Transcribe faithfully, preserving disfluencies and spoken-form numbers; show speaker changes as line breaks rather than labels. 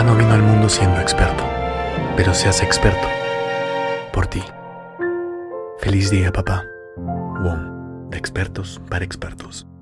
no vino al mundo siendo experto, pero se hace experto por ti. Feliz día, papá. W O M, de expertos para expertos.